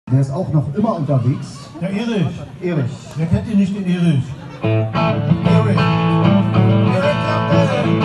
Der ist auch noch immer unterwegs. Der Erich. Erich. Wer kennt ihn nicht, den Erich? Erich. Erich.